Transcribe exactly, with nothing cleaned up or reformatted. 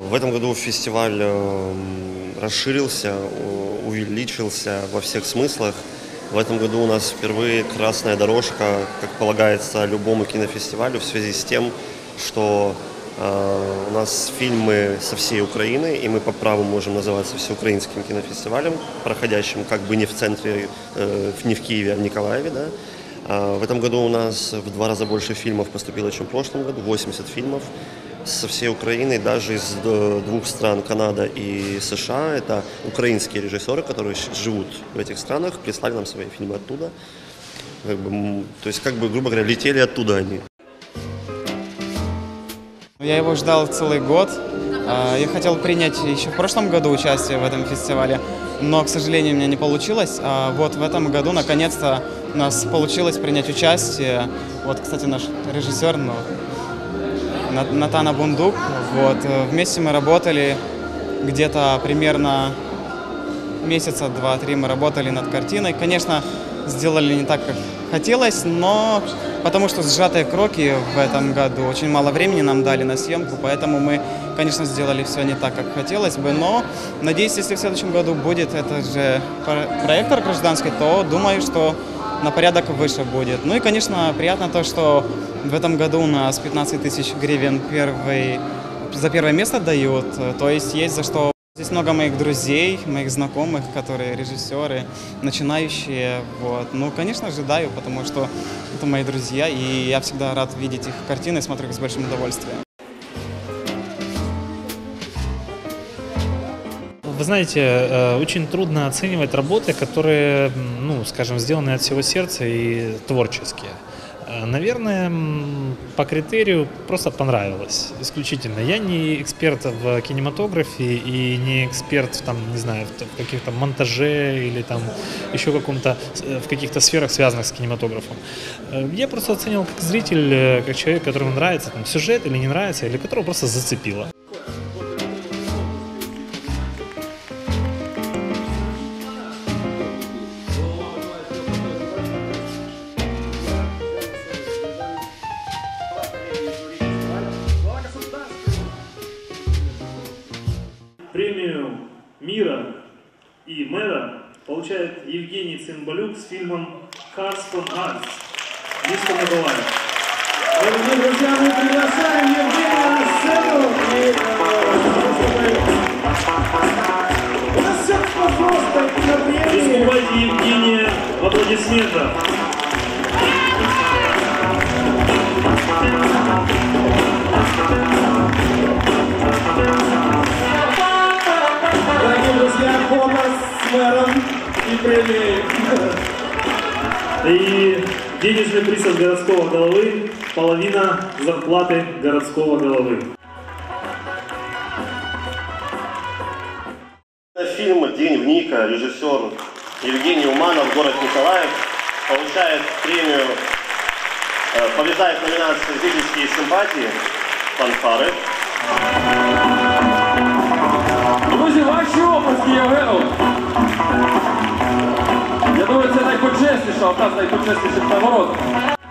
В этом году фестиваль расширился, увеличился во всех смыслах. В этом году у нас впервые красная дорожка, как полагается любому кинофестивалю, в связи с тем, что э, у нас фильмы со всей Украины, и мы по праву можем называться всеукраинским кинофестивалем, проходящим как бы не в центре, э, не в Киеве, а в Николаеве. Да? А в этом году у нас в два раза больше фильмов поступило, чем в прошлом году, восемьдесят фильмов со всей Украины, даже из двух стран, Канада и США. Это украинские режиссеры, которые живут в этих странах, прислали нам свои фильмы оттуда. Как бы, то есть, как бы, грубо говоря, летели оттуда они. Я его ждал целый год. Я хотел принять еще в прошлом году участие в этом фестивале, но, к сожалению, у меня не получилось. А вот в этом году, наконец-то, у нас получилось принять участие. Вот, кстати, наш режиссер, ну, Натана Бундук. Вот. Вместе мы работали где-то примерно месяца два-три мы работали над картиной. Конечно, сделали не так, как хотелось, но потому что сжатые сроки в этом году, очень мало времени нам дали на съемку, поэтому мы, конечно, сделали все не так, как хотелось бы, но надеюсь, если в следующем году будет этот же проектор гражданский, то думаю, что на порядок выше будет. Ну и, конечно, приятно то, что в этом году у нас пятнадцать тысяч гривен первый, за первое место дают, то есть есть за что. Здесь много моих друзей, моих знакомых, которые режиссеры, начинающие. Вот. Ну, конечно, ожидаю, потому что это мои друзья, и я всегда рад видеть их картины, смотрю их с большим удовольствием. Вы знаете, очень трудно оценивать работы, которые, ну, скажем, сделаны от всего сердца и творческие. Наверное, по критерию просто понравилось исключительно. Я не эксперт в кинематографе и не эксперт, там, не знаю, в каких-то монтаже или там еще каком-то, в каких-то сферах, связанных с кинематографом. Я просто оценил как зритель, как человек, которому нравится там, сюжет или не нравится, или которого просто зацепило. Премию мира и мэра получает Евгений Цимбалюк с фильмом «Cars from Mars». Мишка Николаев. Дорогие друзья, мы приглашаем Евгения на сцену. У нас все просто на премии. Выступайте Евгения в аплодисментах. С мэром и премией. И денежный приз от городского головы – половина зарплаты городского головы. Фильм «День вника», режиссер Евгений Уманов, город Николаев, получает премию, побеждает в номинации «Зрительские симпатии», фанфары. Друзі, ваші оплески Євгену. Я думаю, це найпочесніша, одна з найпочесніших нагород.